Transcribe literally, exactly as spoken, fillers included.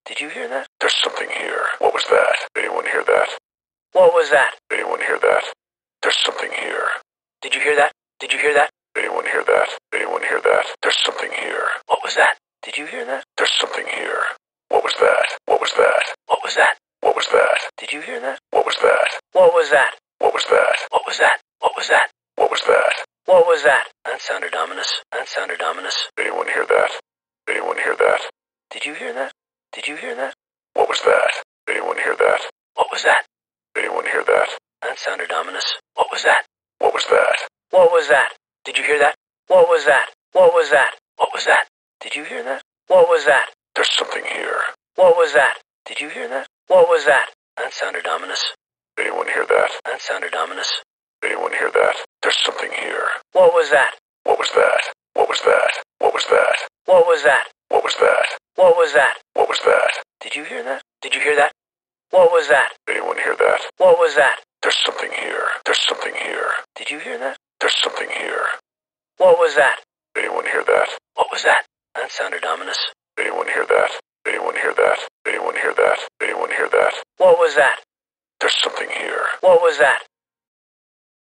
Did you hear that? There's something here. What was that? Anyone hear that? What was that? Anyone hear that? There's something here. Did you hear that? Did you hear that? Anyone hear that? Anyone hear that? There's something here. What was that? Did you hear that? There's something here. What was that? What was that? What was that? What was that? Did you hear that? What was that? What was that? What was that? What was that? What was that? What was that? What was that? That sounded ominous. That sounded ominous. Anyone hear that? Anyone hear that? Did you hear that? Did you hear that? What was that? Anyone hear that? What was that? Anyone hear that? That sounded ominous. What was that? What was that? What was that? Did you hear that? What was that? What was that? What was that? Did you hear that? What was that? There's something here. What was that? Did you hear that? What was that? That sounded ominous. Anyone hear that? That sounded ominous. Anyone hear that? There's something here. What was that? What was that? What was that? What was that? What was that? What was that? What was that? What was that? Did you hear that? Did you hear that? What was that? Anyone hear that? What was that? There's something here. There's something here. Did you hear that? There's something here. What was that? Anyone hear that? What was that? That sounded ominous. Anyone hear that? Anyone hear that? Anyone hear that? Anyone hear that? What was that? There's something here. What was that?